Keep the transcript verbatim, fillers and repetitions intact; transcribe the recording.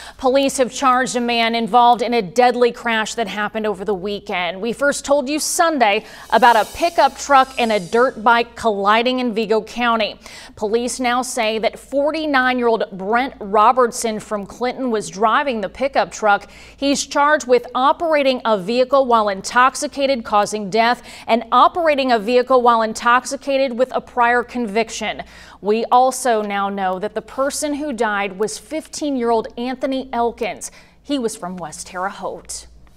Police have charged a man involved in a deadly crash that happened over the weekend. We first told you Sunday about a pickup truck and a dirt bike colliding in Vigo County. Police now say that forty-nine-year-old Brent Robertson from Clinton was driving the pickup truck. He's charged with operating a vehicle while intoxicated, causing death, and operating a vehicle while intoxicated with a prior conviction. We also now know that the person who died was fifteen-year-old Anthony Elkins. He was from West Terre Haute.